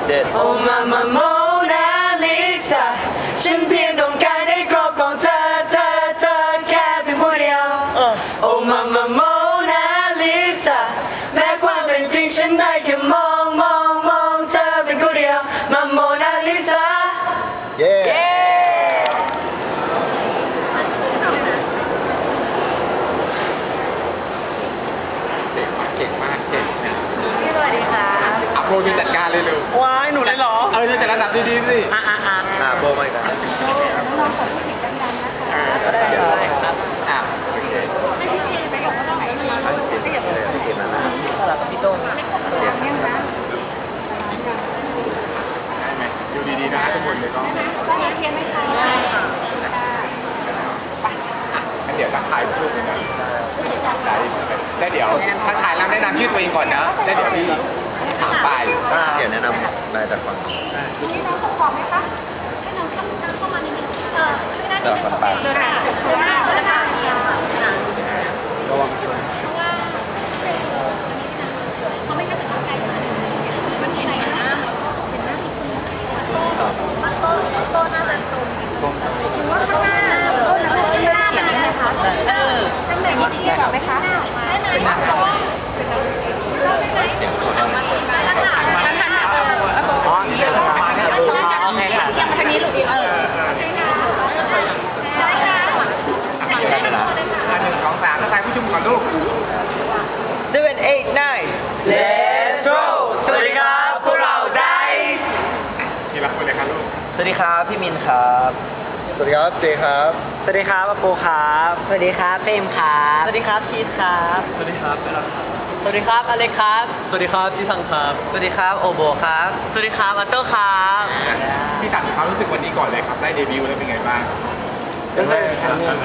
โอ้มามาโมนาลิซาฉันเพียงต้องการได้ครอบครองเธอแค่เพียงผู้เดียวโอ้มามาโมนาลิซาแม้ความเป็นจริงฉันได้แค่มองเธอเป็นผู้เดียวมาโมนาลิซาเย้เก่งมากเก่งพี่สวัสดีค่ะอัพโหลดจัดการเลยเร็วว้ายหนูเลยเหรอจะจัดระดับดีๆสิโบไม่กันน้องๆขอผู้สิทธิ์ดังๆนะคะได้ครับให้พี่เจไปบอกว่าต้องไหนดีไม่อยากพูดพี่เกมนะสลับกับพี่โต้งยังนะได้ไหมดูดีๆนะทุกคนเลยก็ก็เทียนไหมคะได้ค่ะงั้นเดี๋ยวทักทายรูปนึงนะได้เดี๋ยวทักทายแล้วแนะนำชื่อตัวเองก่อนนะแล้วเดี๋ยวพี่ถามไปเดี๋ยวแนะนำนายจากฝั่งนี่น้องตกสอบไหมคะให้น้องเข้ามานิดนึงช่วยได้นิดนึงเดินหน้าระวังชนเขาไม่กระตือรือร้นมันเห็นไหนนะเป็นหน้าที่มันโตน่าจะตรงหรือว่าข้างหน้ายืนเฉียงไหมคะตำแหน่งนี้เทียบไหมคะได้ไหมเฉียงตัวทันอ๋อนี่เรื่องสำคัญนะโอเคค่ะเทียบมาทางนี้หรือได้ค่ะ 1 2 3ทักทายผู้ชมก่อนลูก 7 8 9 Let's roll สวัสดีครับพวกเรา Dice ทีละคนเลยครับลูกสวัสดีครับพี่มินครับสวัสดีครับเจครับสวัสดีครับอโปครับสวัสดีครับเฟมครับสวัสดีครับชีสครับสวัสดีครับเบลล่าครับสวัสดีครับอเล็กครับสวัสดีครับจิซังครับสวัสดีครับโอโบครับสวัสดีครับอัตโต้ครับพี่ถามความรู้สึกวันนี้ก่อนเลยครับได้เดบิวต์แล้วเป็นไงบ้างอย่างแรก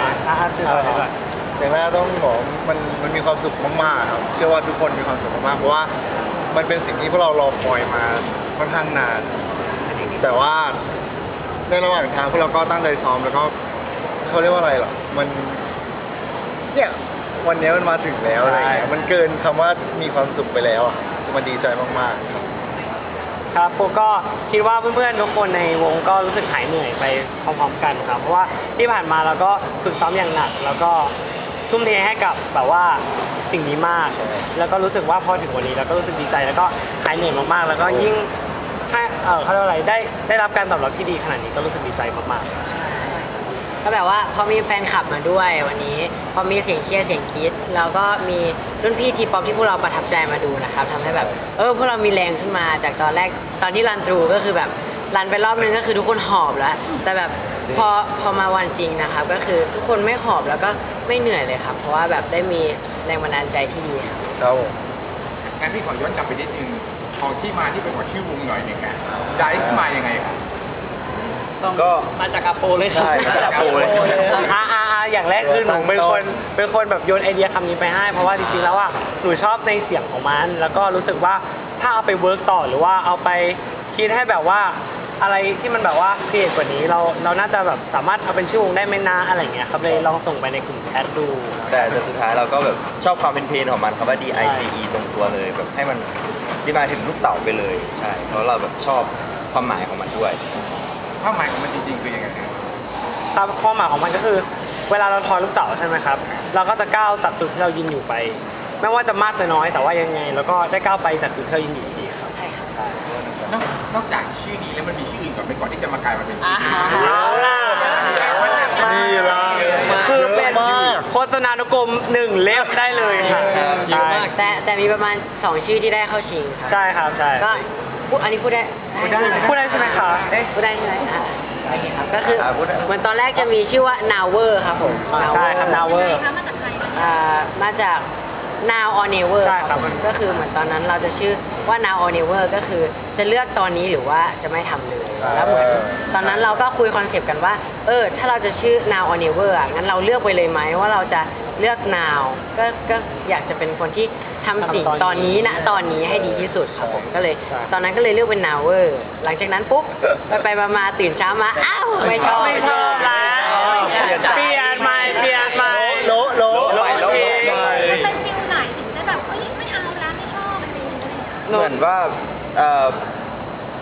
ต้องบอกมันมีความสุขมากๆครับเชื่อว่าทุกคนมีความสุขมากๆเพราะว่ามันเป็นสิ่งที่พวกเรารอคอยมาค่อนข้างนานแต่ว่าในระหว่างทางพวกเราก็ตั้งใจซ้อมแล้วก็เขาเรียกว่าอะไรหรอมันเนี่ยวันนี้มันมาถึงแล้วอะไรเงี้ยมันเกินคำว่ามีความสุขไปแล้วอ่ะมันดีใจมากๆครับครับผมก็คิดว่าเพื่อนๆทุกคนในวงก็รู้สึกหายเหนื่อยไปพร้อมๆกันครับเพราะว่าที่ผ่านมาเราก็ฝึกซ้อมอย่างหนักแล้วก็ทุ่มเทให้กับแบบว่าสิ่งนี้มากแล้วก็รู้สึกว่าพอถึงวันนี้เราก็รู้สึกดีใจแล้วก็หายเหนื่อยมากๆแล้วก็ยิ่งให้เขาเรียกอะไรได้รับการตอบรับที่ดีขนาดนี้ก็รู้สึกดีใจมากๆก็แบบว่าพอมีแฟนคลับมาด้วยวันนี้พอมีเสียงเชียร์เสียงกรี๊ดแล้วก็มีรุ่นพี่ทีป๊อปที่พวกเราประทับใจมาดูนะครับทำให้แบบพวกเรามีแรงขึ้นมาจากตอนแรกตอนที่รันทรูก็คือแบบรันไปรอบนึงก็คือทุกคนหอบแล้วแต่แบบพอมาวันจริงนะครับก็คือทุกคนไม่หอบแล้วก็ไม่เหนื่อยเลยครับเพราะว่าแบบได้มีแรงบันดาลใจที่ดีครับงั้นพี่ขอย้อนกลับไปนิดนึงของที่มาที่เป็นของชื่อวงหน่อยหนึ่งนะไดซ์มายังไงครับก็มาจากอาโปเลยครับมาจากอาโปเลยอย่างแรกคือหนูเป็นคนแบบโยนไอเดียคำนี้ไปให้เพราะว่าจริงๆแล้วว่าหนูชอบในเสียงของมันแล้วก็รู้สึกว่าถ้าเอาไปเวิร์กต่อหรือว่าเอาไปคิดให้แบบว่าอะไรที่มันแบบว่าครีเอทกว่านี้เราน่าจะแบบสามารถเอาเป็นชื่อวงได้ไหมนะอะไรเงี้ยครับเลยลองส่งไปในกลุ่มแชทดูแต่สุดท้ายเราก็แบบชอบความเป็นเพลงของมันครับว่า DICE ตรงตัวเลยแบบให้มันดีมาถึงลูกเต๋าไปเลยใช่เพราะเราแบบชอบความหมายของมันด้วยความหมายของมันจริงๆคือยังไงครับความหมายของมันก็คือเวลาเราทอยลูกเต๋าใช่ไหมครับเราก็จะก้าวจากจุดที่เรายืนอยู่ไปไม่ว่าจะมากจะน้อยแต่ว่ายังไงแล้วก็ได้ก้าวไปจากจุดที่เรายืนอยู่ดีครับใช่ครับใช่นอกจากชื่อนี้แล้วมันมีชื่ออื่นก่อนที่จะมากลายมาเป็นชื่อเอาล่ะนี่ล่ะคือเป็นโฆษณานุกรม1 เล่มได้เลยค่ะใช่แต่มีประมาณ2ชื่อที่ได้เข้าชิงใช่ครับใช่ก็อันนี้พูดได้ใช่ไหมคะพูดได้ใช่ไหมก็คือเหมือนตอนแรกจะมีชื่อว่า Nower ครับผมใช่ครับ Nower มาจาก Now or Never ใช่ครับก็คือเหมือนตอนนั้นเราจะชื่อว่า Now or Never ก็คือจะเลือกตอนนี้หรือว่าจะไม่ทำเลยแล้วเหมือนตอนนั้นเราก็คุยคอนเซปต์กันว่าถ้าเราจะชื่อ Now or Never งั้นเราเลือกไปเลยไหมว่าเราจะเลือก Now ก็อยากจะเป็นคนที่ทำสิ่งตอนนี้นะตอนนี้ให้ดีที่สุดครับผมก็เลยตอนนั้นก็เลยเลือกเป็น Nower หลังจากนั้นปุ๊บไปมาตื่นเช้ามาอ้าวไม่ชอบแล้วเปลี่ยนใหม่โลเป็นฟิลไหนถึงได้แบบไม่เอาแล้วไม่ชอบเหมือนว่า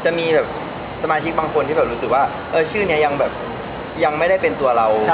จะมีแบบสมาชิกบางคนที่แบบรู้สึกว่าชื่อเนี้ยยังแบบยังไม่ได้เป็นตัวเราใช่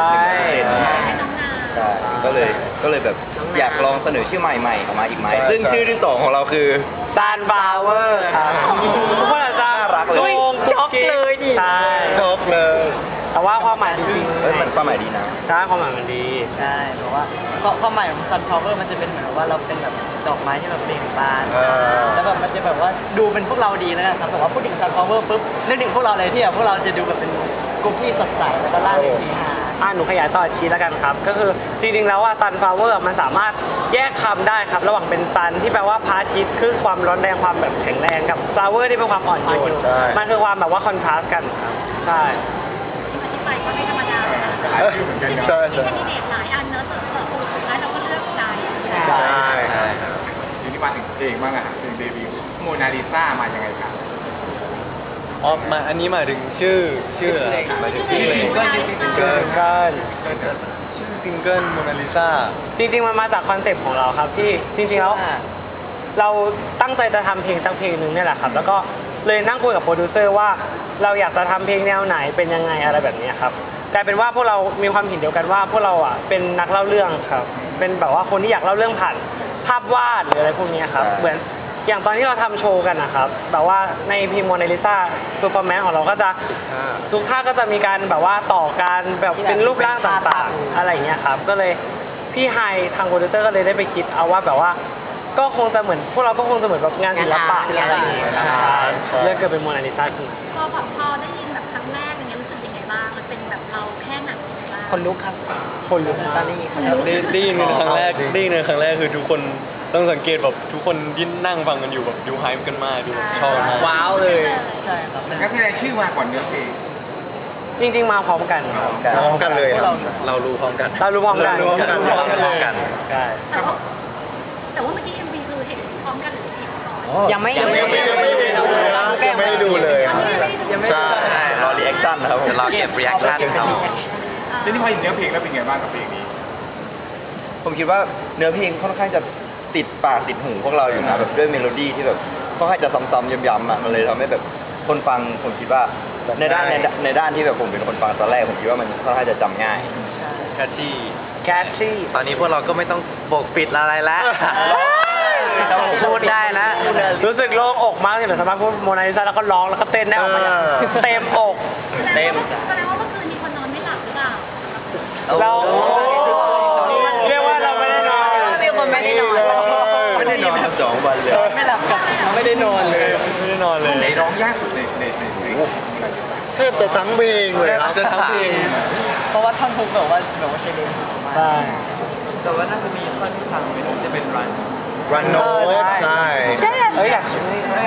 100%ใช่ก็เลยแบบอยากลองเสนอชื่อใหม่ๆออกมาอีกไหมซึ่งชื่อที่2ของเราคือ Sunflower ครับทุกคนอาจจะน่ารักเลยงงช็อกเลยดิใช่ช็อกเลยแต่ว่าความหมายจริงๆมันความหมายดีนะใช่ความหมายมันดีใช่เพราะว่าความหมายของ sunflower มันจะเป็นเหมือนว่าเราเป็นแบบดอกไม้ที่แบบเบ่งบาน แล้วแบบมันจะแบบว่าดูเป็นพวกเราดีแล้วนะครับแต่ว่าพูดถึง sunflower ปุ๊บนึกถึงพวกเราเลยที่แบบพวกเราจะดูแบบเป็นกลุ่มที่สดใสแล้วก็ล่าเริงเฮฮาหนูขยายต่อชีแล้วกันครับ ก็คือจริงๆแล้วว่า sunflower มันสามารถแยกคำได้ครับ ระหว่างเป็น sun ที่แปลว่าพระอาทิตย์คือความร้อนแรงความแบบแข็งแรงกับ flower ที่เป็นความอ่อนโยนมันคือความแบบว่า contrast กันครับใช่อธิบายก็ไม่ธรรมดานะหลายชื่อเหมือนกันนะใช่ที่แคนดิเดตหลายอันเนอะสรุปสุดท้ายเราก็เลือกได้ใช่ทีนี้มาถึงเพลงบ้างอะถึงเดบิวต์โมนาลิซามายังไงครับอ๋อมาอันนี้หมายถึงชื่ออะไรหมายถึงชื่อเพลงชื่อซิงเกิลชื่อซิงเกิลโมนาลิซาจริงๆมันมาจากคอนเซปต์ของเราครับที่จริงๆแล้วเราตั้งใจจะทำเพลงสักเพลงหนึ่งเนี่ยแหละครับแล้วก็เลยนั่งคุยกับโปรดิวเซอร์ว่าเราอยากจะทำเพลงแนวไหนเป็นยังไงอะไรแบบนี้ครับกลายเป็นว่าพวกเรามีความเห็นเดียวกันว่าพวกเราอ่ะเป็นนักเล่าเรื่องครับเป็นแบบว่าคนที่อยากเล่าเรื่องผ่านภาพวาดหรืออะไรพวกนี้ครับใช่เหมือนอย่างตอนที่เราทำโชว์กันนะครับแบบว่าในพีโมนาลิซาเพอร์ฟอร์แมนซ์ของเราก็จะทุกท่าก็จะมีการแบบว่าต่อการแบบเป็นรูปร่างต่างๆอะไรอย่างเงี้ยครับก็เลยพี่ไฮทางโปรดิวเซอร์ก็เลยได้ไปคิดเอาว่าแบบว่าก็คงจะเหมือนพวกเราก็คงจะเหมือนแบบงานศิลปะอะไรอย่างเงี้ยครับใช่เลือกเกิดเป็นโมนาลิซาขึ้นพอได้ยินแบบครั้งแรกอย่างเงี้ยรู้สึกยังไงบ้างมันเป็นแบบเราแค่หนังยังไงบ้างคนลุกครับคนลุกตอนนี้ครับได้ยินกันครั้งแรกคือทุกคนต้องสังเกตแบบทุกคนที่นั่งฟังกันอยู่แบบดูไฮป์กันมากดูแบบชอบกันมากว้าวเลยใช่ครับงั้นแสดงชื่อมาก่อนเนื้อเพลงจริงๆมาพร้อมกันครับพร้อมกันเลยครับเรารู้พร้อมกันเรารู้พร้อมกันเรารู้พร้อมกันใช่แต่ว่าเมื่อกี้ MV คือเห็นพร้อมกันหรือเห็นก่อนยังไม่ยังไม่ได้ดูเลยครับยังไม่ได้ดูใช่รอรีแอคชั่นนะครับผมรอเก็บ reaction ครับทีนี้พอเห็นเนื้อเพลงแล้วเป็นไงบ้างกับเพลงนี้ผมคิดว่าเนื้อเพลงค่อนข้างจะติดปากติดหูพวกเราอยู่นะแบบด้วยเมโลดี้ที่แบบค่อนข้างจะซ้ำๆย้ำๆอ่ะมันเลยทำให้แบบคนฟังผมคิดว่าในด้านที่แบบผมเป็นคนฟังตอนแรกผมคิดว่ามันค่อนข้างจะจำง่ายแคชชี่แคชชี่ตอนนี้พวกเราก็ไม่ต้องปกปิดอะไรแล้วพูดได้แล้วรู้สึกโล่งอกมากเลยแบบสามารถพูดโมนาลิซาแล้วก็ร้องแล้วก็เต้นได้ออกมาอย่างเต็มอกแสดงว่าเมื่อคืนมีคนนอนไม่หลับหรือเปล่าเราเรียกว่าเราไม่ได้นอนมีคนไม่ได้นอนไม่ได้นอน2 วันเลยไม่หลับกับไม่ได้นอนเลยไม่ได้นอนเลยในร้องยากสุดในเพลงแทบจะทั้งเพลงเลยครับจะทั้งเพลงเพราะว่าท่อนฮุกแบบว่าใช้เลนส์สูงมากใช่แต่ว่าน่าจะมีท่อนที่สั่งเป็นจะเป็นรันรันโนตใช่เอ้ยอยากชิม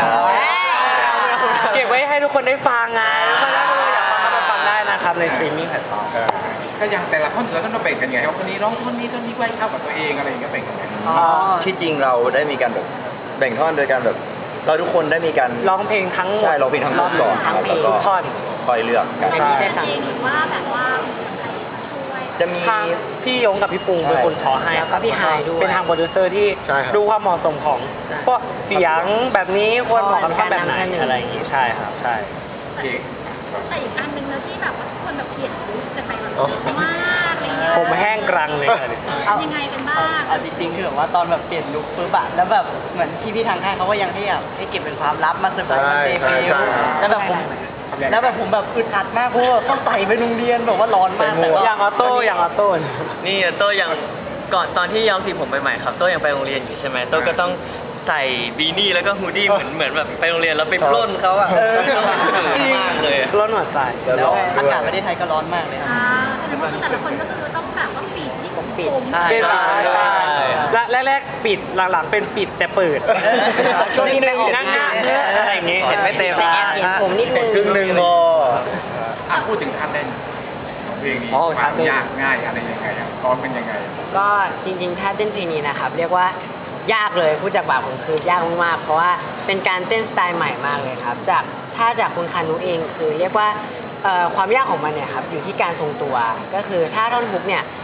เก็บไว้ให้ทุกคนได้ฟังไงทุกคนได้อยากฟังก็มาฟังได้นะครับในสตรีมมิ่งแพลตฟอร์มก็ยังแต่ละท่อนเราแบ่งกันไงว่าคนนี้ร้องท่อนนี้ไว้เข้ากับตัวเองอะไรอย่างเงี้ยแบ่งกันไงที่จริงเราได้มีการแบบแบ่งท่อนโดยการแบบเราทุกคนได้มีการร้องเพลงทั้งหมดใช่ร้องเพลงทั้งหมดก่อนทั้งเพลงแล้วก็ทุกท่อนคอยเลือกกันอันนี้ได้ฟังเองหรือว่าแบบว่าใครมาช่วยจะมีทางพี่ยงกับพี่ปูเป็นคนขอให้แล้วก็พี่ไฮด้วยเป็นทางโปรดิวเซอร์ที่ใช่ครับดูความเหมาะสมของพวกเสียงแบบนี้ควรเหมาะกับท่อนแบบไหนการนำเสนอออะไรอย่างงี้ใช่ครับใช่เพลงแต่อีกอันหนึ่งเนอะที่แบบว่าทุกคนแบบเขียนรูปกันไปแบบมากอะไรเงี้ยผมแห้งกรังเลยค่ะเป็นยังไงกันบ้างเอาจริงๆคือแบบว่าตอนแบบเปลี่ยนลุคปุ๊บอะแล้วแบบเหมือนพี่ๆทางค่ายเขาก็ยังให้แบบให้เก็บเป็นความลับมาเซอร์ไพรส์มันเดใช่บิวใช่ต์แล้วแบบผมแบบอึดอัดมากเพราะว่าต้องใส่ไปโรงเรียนแบบว่าร้อนมากแต่ก็อย่างออโต้อย่างออโต้นี่โต้ยังก่อนตอนที่ย้อมสีผมใหม่ๆครับโต้ยังไปโรงเรียนอยู่ใช่ไหมโต้ก็ต้องใส่บีนี่แล้วก็ฮูดดี้เหมือนแบบไปโรงเรียนแล้วไปปล้นเขาอะมากเลยร้อนหัวใจแล้วอากาศประเทศไทยก็ร้อนมากเลยครับแสดงว่าแต่ละคนก็คือต้องแบบว่าปิดที่ผมใช่และแรกๆปิดหลังๆเป็นปิดแต่เปิดช่วงนี้ไปออกนั่งงานอะไรอย่างงี้เห็นไม่เต็มแต่แอบเห็นผมนิดนึงครึ่งหนึ่งพอพูดถึงท่าเต้นของเพลงนี้อ๋อคท่าวามเต้นยากง่ายอะไรยังไงอะซ้อมกันยังไงก็จริงๆถ้าเต้นเพลงนี้นะครับเรียกว่ายากเลยพูดจากปากผมคือยากมากๆเพราะว่าเป็นการเต้นสไตล์ใหม่มากเลยครับจากคุณคานุเองคือเรียกว่าความยากของมันเนี่ยครับอยู่ที่การทรงตัวก็คือถ้าท่อนฮุกเนี่ย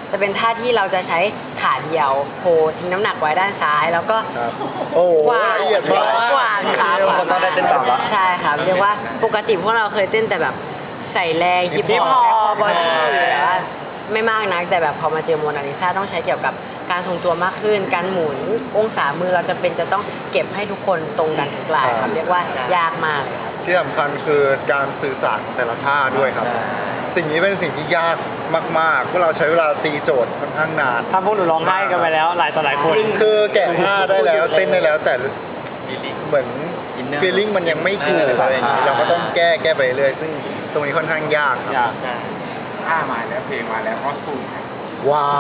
จะเป็นท่าที่เราจะใช้ขาเดียวโผล่ทิ้งน้ำหนักไว้ด้านซ้าย แล้วก็โอ้โหกวาดละเอียดมากกวาดขาทุกคนต้องได้เต้นตามละใช่ครับเรียกว่าปกติพวกเราเคยเต้นแต่แบบใส่แรงฮิปฮอปใช้คอบอดี้หรือว่าไม่มากนักแต่แบบพอมาเจอโมนาลิซาต้องใช้เกี่ยวกับการทรงตัวมากขึ้น การหมุนองศามือเราจะต้องเก็บให้ทุกคนตรงกันทุกลายครับเรียกว่ายากมากเลยครับที่สำคัญคือการสื่อสารแต่ละท่าด้วยครับ สิ่งนี้เป็นสิ่งที่ยากมากๆพวกเราใช้เวลาตีโจทย์ค่อนข้างนานทำพวกหนูร้องไห้กันไปแล้วหลายต่อหลายคนคือแกะท่าได้แล้วเต้นได้แล้วแต่เหมือนฟีลลิ่งมันยังไม่ถูกอะไรอย่างนี้เราก็ต้องแก้ไปเรื่อยซึ่งตรงนี้ค่อนข้างยากครับอยากท่ามาแล้วเพลงมาแล้วคอสตูมว้าว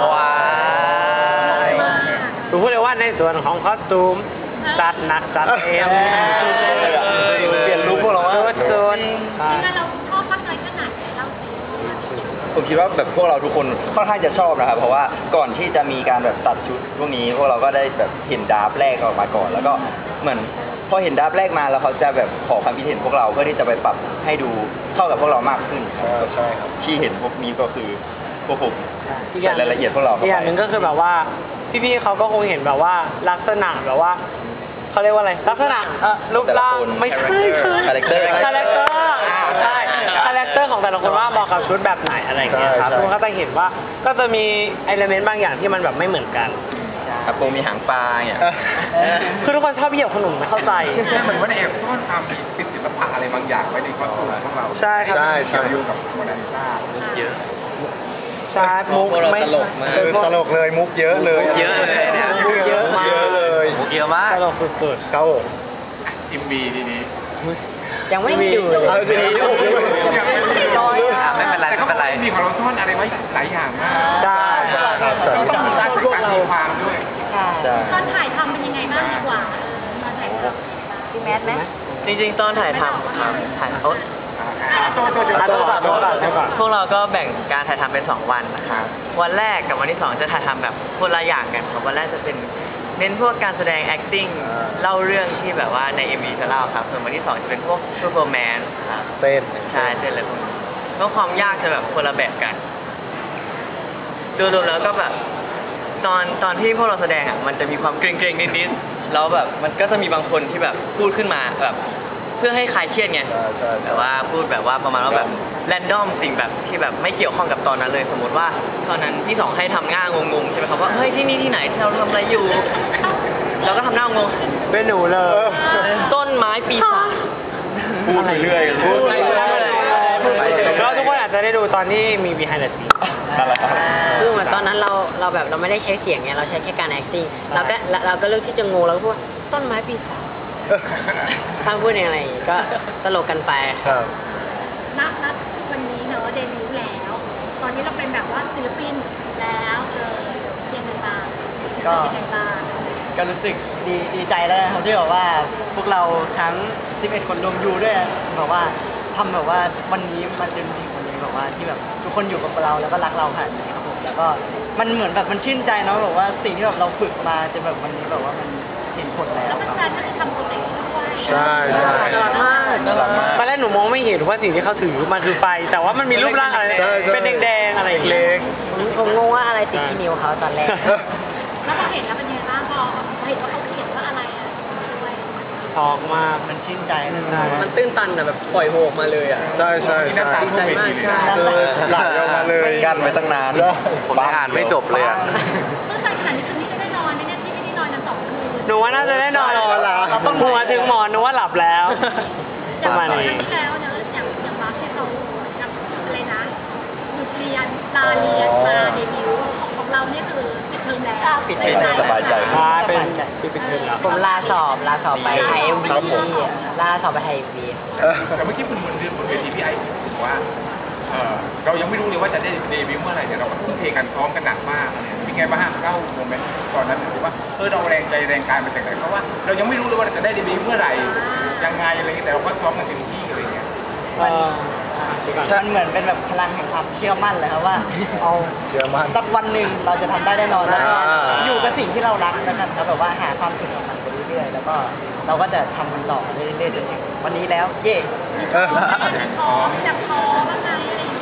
หนูพูดเลยว่าในส่วนของคอสตูมจัดหนักจัดเต็มเปลี่ยนลุคพวกเราสุว่าดสุดยังไงเราชอบมากน้อยขนาดไหนเราสิผมคิดว่าแบบพวกเราทุกคนค่อนข้างจะชอบนะครับ เพราะว่าก่อนที่จะมีการแบบตัดชุดพวกนี้พวกเราก็ได้แบบเห็นดราฟต์แรกออกมาก่อน แล้วก็เหมือนพอเห็นดราฟต์แรกมาแล้วเขาจะแบบขอความคิดเห็นพวกเราเพื่อที่จะไปปรับให้ดูเข้ากับพวกเรามากขึ้นใช่ครับที่เห็นพวกนี้ก็คือพวกผมอีกอย่างใส่รายละเอียดพวกเราเข้าอีกไปอย่างหนึ่งก็คือแบบว่าพี่ๆเขาก็คงเห็นแบบว่าลักษณะแบบว่าเขาเรียกว่าอะไรลักษณะรูปร่างไม่ใช่คือคาแรคเตอร์คาแรคเตอร์ใช่คาแรคเตอร์ของแต่ละคนว่าเหมาะกับชุดแบบไหนอะไรอย่างเงี้ยครับใช่ทุกคนก็จะเห็นว่าก็จะมีเอลิเมนต์บางอย่างที่มันแบบไม่เหมือนกันครับโปมีหางปลาเนี่ยคือทุกคนชอบเหยียบขนมไม่เข้าใจแต่เหมือนว่าแอบซ่อนความเป็นศิลปะอะไรบางอย่างไว้ในคอสตูมของเราใช่ครับใช่ใช่เกี่ยวโยงกับโมนาลิซาเยอะใช่มุกพวกเราไม่ตลกมากคือตลกเลยมุกเยอะเลยเยอะเลยเนี่ยมุกเยอะมากเลยเยอะมากตลกสุดครับผมทีมบีทีนี้ยังไม่ได้ดูเลยเอาจริงๆยังไม่ได้น้อยอะไม่เป็นไรแต่ไม่เขาบเป็อกนไรว่ามีของเราซ่อนอะไรไว้หลายอย่างมากๆใช่ใช่ครับก็ต้องมีการใส่การตีความด้วยใช่ใช่ตอนถ่ายทำเป็นยังไงบ้างดีกว่าตอนถ่ายทำพี่แมทไหมจริงๆ ตอนถ่ายทำครับถ่ายโอ๊ยตัวพวกเราก็แบ่งการถ่ายทำเป็น 2 วันนะครับวันแรกกับวันที่ 2 จะถ่ายทำแบบคนละอย่างกันครับวันแรกจะเป็นเน้นพวกการแสดง acting เล่าเรื่องที่แบบว่าใน MV จะเล่าครับ ส่วนวันที่ 2 จะเป็นพวก performance ครับเต้นใช่เต้นอะไรพวกนี้ก็ความยากจะแบบคนละแบบกันโดยรวมแล้วก็แบบตอนที่พวกเราแสดงอ่ะมันจะมีความเกรงๆนิดๆแล้วแบบมันก็จะมีบางคนที่แบบพูดขึ้นมาแบบเพื่อให้คลายเครียดไงใช่แต่ว่าพูดแบบว่าประมาณว่าแบบแรนดอมสิ่งแบบที่แบบไม่เกี่ยวข้องกับตอนนั้นเลย สมมติว่าตอนนั้นพี่สองให้ทำหน้างงๆใช่ไหมครับว่าเฮ้ยที่นี่ที่ไหนที่เราทำอะไรอยู่เราก็ทำหน้างงเป็นหนูเลยต้นไม้ปีศาจพูดไปเรื่อยพูดไปเรื่อยแล้วทุกคนอาจจะได้ดูตอนที่มี behind the scene นั่นแหละครับคือเหมือนตอนนั้นเราแบบเราไม่ได้ใช้เสียงไงเราใช้แค่การ acting เราก็เลือกที่จะงงแล้วก็พูดว่าต้นไม้ปีศาจถ้าพูดอะไรอย่างงี้ก็ตลกกันไปครับนัดวันนี้เนอะเดบิวต์แล้ว ตอนนี้เราเป็นแบบว่าศิลปินแล้วยังไงบ้างยังไงบ้างก็รู้สึกดีใจแล้วนะครับที่แบบว่าพวกเราทั้ง 11 คนรวมยูด้วยแบบว่าทำแบบว่าวันนี้มาจนถึงวันนี้แบบว่าที่แบบทุกคนอยู่กับเราแล้วก็รักเราขนาดนี้ครับผมแล้วก็มันเหมือนแบบมันชื่นใจเนาะแบบว่าสิ่งที่แบบเราฝึกมาจนแบบวันนี้แบบว่ามันเห็นผลแล้วแล้วครับแฟนๆก็คือทำโปรเจกต์นี้ด้วยใช่ใช่น่ารักมากน่ารักมากตอนแรกหนูมองไม่เห็นว่าสิ่งที่เขาถือมันคือไฟ แต่ว่ามันมีรูปร่างอะไรเป็นแดงๆอะไรอย่างเงี้เล็ยกผมงงว่าอะไรติดที่นิ้วเขาตอนแรกแล้วพอเห็นแล้วเป็นยังไงบ้างพอเห็นว่าเขาเขียนว่าอะไรอ่ะด้วยช็อกมากมันชื่นใจนะใช่มันตื้นตันอะแบบปล่อยโฮออกมาเลยอะใช่ใช่มีใช่น้ำตาท่วมเวทีเลยนะคือไหลออกมาเลยกั้นไว้ตั้งนานผมยังอ่านไม่จบเลยอะตั้งแต่ขนาดนี้คือนี่จะได้นอนไหมเนี่ยที่ไม่ได้นอนกัน2 คืนหนูว่าน่าจะได้นอนนอนละหัวถึงหมอนหนูว่าหลับแล้วอปย่างระมาณก่อนหนี้น้าที่แล้วเนอะอย่างบาสที่เขาจะอะไรนะหยุดเรียนลาเรียนมาเดบิวต์ของเราเนี่ยคือปิดเทอมแล้วปิดให้สบายใจใช่เป็นที่เป็นคืนแล้วผมลาสอบไปไทย MV ลาสอบไปไทย MV แต่เมื่อกี้บนเวทีพี่ไอ้บอกว่าเรายังไม่รู้เลยว่าจะได้เดบิวต์เมื่อไหร่เนี่ยเราก็ทุ่มเทกันซ้อมกันหนักมากเป็นไงบ้างเล่าโมเมนต์ตอนนั้นหน่อยสิว่าเราแรงใจแรงกายมาจากไหนเพราะว่าเรายังไม่รู้เลยว่าเราจะได้เดบิวต์เมื่อไหร่ยังไงอะไรเงี้ยแต่เราก็ซ้อมกันเต็มที่อะไรเงี้ยมันเหมือนเป็นแบบพลังแห่งความเชื่อมั่นเลยครับว่าเอาเชื่อมั่นสักวันหนึ่งเราจะทำได้แน่นอนแล้วก็อ่าอยู่กับสิ่งที่เรารักแล้วกันครับแบบว่าหาความสุขกับมันไปเรื่อยๆแล้วก็เราก็จะทำมันต่อเรื่อยๆจนถึงวันนี้แล้วเย่เออท้อแบบท้อบ้างไงอะไรอย่างเงี้ย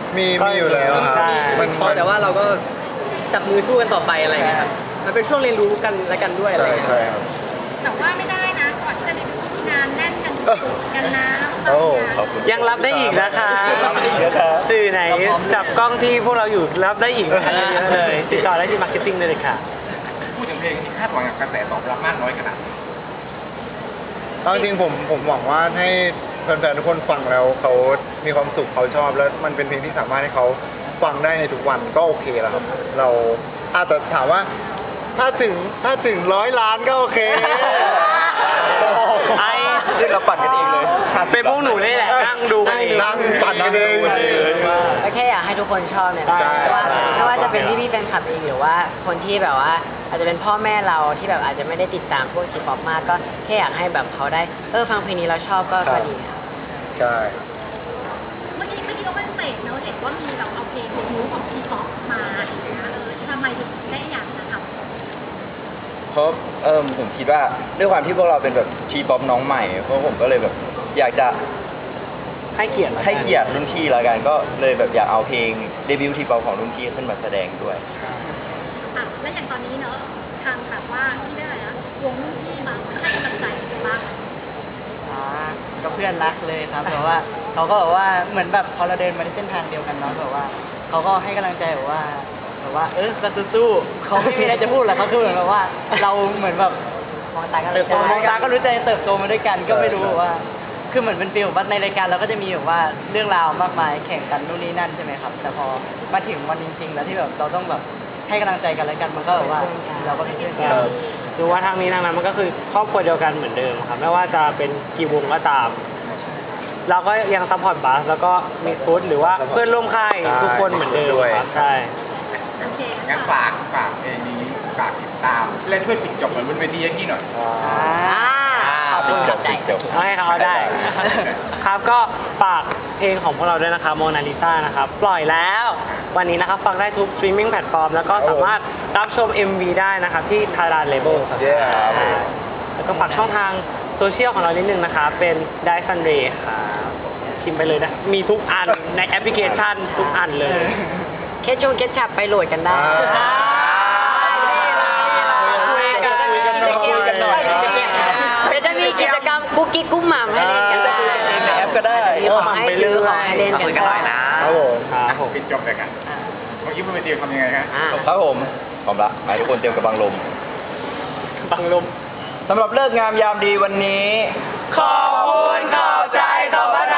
มีอยู่แล้วครับใช่แต่ว่าเราก็จับมือสู้กันต่อไปอะไรอย่างเงี้ยครับมันเป็นช่วงเรียนรู้กันและกันด้วยอะไรอย่างเงี้ยใช่ครับแต่ว่าไม่ได้นะก่อนที่จะได้งานแน่นกันกันนะโอ้ขอบคุณยังรับได้อีกนะคะรับได้อีกนะครับสื่อไหนจับกล้องที่พวกเราอยู่รับได้อีกนะคะเยอะๆเลย ติดต่อได้ที่มาร์เก็ตติ้งเลยค่ะพูดถึงเพลงนี้คาดหวังกับกระแสตอบรับมากน้อยขนาดไหนเอาจริงผมหวังว่าให้แฟนๆทุกคนฟังแล้วเขามีความสุขเขาชอบแล้วมันเป็นเพลงที่สามารถให้เขาฟังได้ในทุกวันก็โอเคแล้วครับ เราแต่ถามว่าถ้าถึง100 ล้านก็โอเคไอซึ่งเราปั่นกันเองเลยเป็นพวกหนูนี่แหละนั่งดูกันเองนั่งปั่นกันเองก็แค่อยากให้ทุกคนชอบเนี่ยใช่ไม่ว่าจะเป็นพี่ๆแฟนคลับเองหรือว่าคนที่แบบว่าอาจจะเป็นพ่อแม่เราที่แบบอาจจะไม่ได้ติดตามพวกทีป๊อปมากก็แค่อยากให้แบบเขาได้ฟังเพลงนี้แล้วชอบก็ดีครับใช่เมื่อกี้ก็เป็นสเตจเนอะเห็นว่ามีแบบเอาเพลงของทีป๊อปมาอย่างเงี้ยทำไมถึงได้อยากจะทำเพราะผมคิดว่าด้วยความที่พวกเราเป็นแบบทีป๊อปน้องใหม่เพราะผมก็เลยแบบอยากจะให้เกียรติให้เกียรติรุ่นพี่แล้วกันก็เลยแบบอยากเอาเพลงเดบิวต์ทีป๊อปของรุ่นพี่ขึ้นมาแสดงด้วยอ่ะและอย่างตอนนี้เนอะทางแบบว่าที่ได้อะไรนะวงรุ่นพี่มาให้กำลังใจบ้างก็เพื่อนรักเลยครับแบบว่าเขาก็แบบว่าเหมือนแบบพอเราเดินมาในเส้นทางเดียวกันเนาะแบบว่าเขาก็ให้กำลังใจแบบว่าก็สู้ๆเขาไม่มีอะไรจะพูดหรอกเขาคือเหมือนแบบว่าเราเหมือนแบบมองตาก็รู้ใจเติบโตมาด้วยกันก็ไม่รู้ว่า คือเหมือนเป็นฟีลแบบว่าในรายการเราก็จะมีแบบว่าเรื่องราวมากมายแข่งกันนู่นนี่นั่นใช่ไหมครับแต่พอมาถึงวันจริงๆแล้วที่แบบเราต้องแบบให้กำลังใจกันและกันมันก็แบบว่าเราก็เป็นเพื่อนกันดูว่าทางนี้ทางนั้นมันก็คือครอบครัวเดียวกันเหมือนเดิมครับไม่ว่าจะเป็นกี่วงก็ตาม เราก็ยังซัพพอร์ตบัสแล้วก็มีฟุตหรือว่าเพื่อนร่วมค่ายทุกคนเหมือนเดิมครับใช่โอเคงั้นฝากเพลงนี้ฝากติดตามและช่วยปิดจบเหมือนบนเวทียักกี้หน่อยขอบคุณครับใจเอาให้เขาได้ ครับก็ฝากเพลงของพวกเราด้วยนะครับโมนาลิซานะครับปล่อยแล้ววันนี้นะครับฟังได้ทุกสตรีมมิ่งแพลตฟอร์มแล้วก็สามารถรับชม MV ได้นะครับที่ Thailand Label ครับ Yeah แล้วก็ฝากช่องทางโซเชียลของเรานิดนึงนะครับเป็น Dai Sunday ครับพิมพ์ไปเลยนะมีทุกอันในแอปพลิเคชันทุกอันเลยเคชชับไปโหลดกันได้ เดี๋ยวจะมีกิจกรรมกุ๊กกิ๊กกุ๊กหม่ำให้เล่นกันจะคุยกันเองในแอปก็ได้มีของให้ซื้อของให้เล่นกันครับผมครับผมปิดจบเลยกันเมื่อกี้บนเวทีทำยังไงฮะครับผมพร้อมละให้ทุกคนเตรียมกระบังลมบังลมสำหรับเลิกงามยามดีวันนี้ขอบคุณขอบใจขอบพระ